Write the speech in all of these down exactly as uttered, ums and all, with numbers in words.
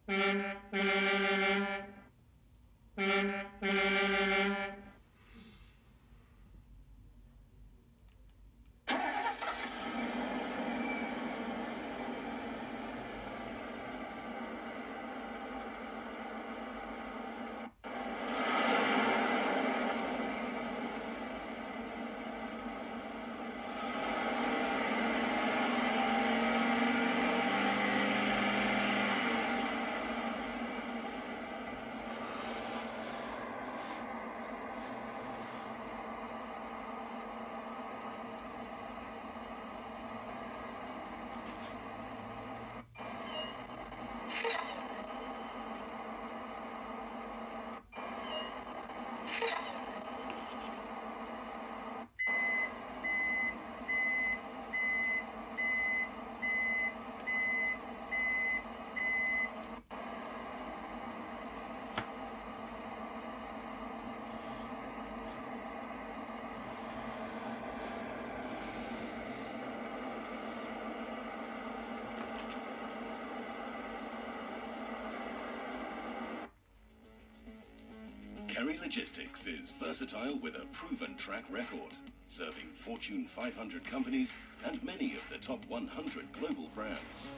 Kerry Logistics is versatile with a proven track record, serving Fortune five hundred companies and many of the top one hundred global brands.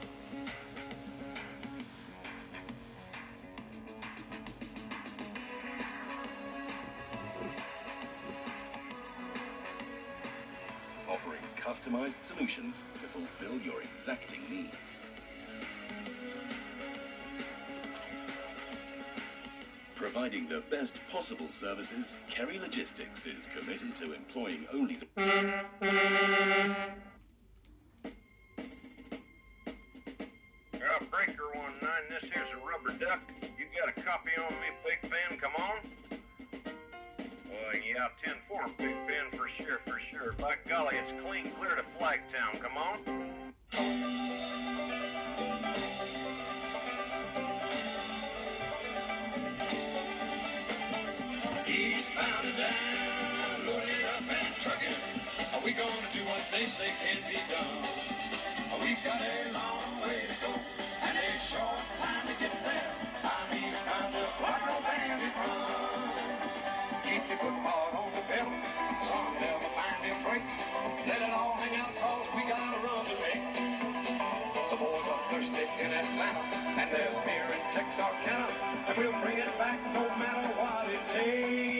Offering customized solutions to fulfill your exacting needs. Providing the best possible services, Kerry Logistics is committed to employing only the... Uh, breaker one nine, this here's a rubber duck. You got a copy on me, Big Ben, come on? Uh, yeah, ten four, Big Ben, for sure, for sure. By golly, it's clean clear to Flagtown, come on? Eastbound and down, loaded up and trucking. Are we gonna do what they say can be done? We've got a long way to go and a short time to get there. I'm eastbound to Quattro Bandit Run. Keep your foot hard on the pedal, sun never find him break. Let it all hang out cause we got a run to make. The boys are thirsty in Atlanta and they're here in Texarkana, and we'll bring it back no matter what it takes.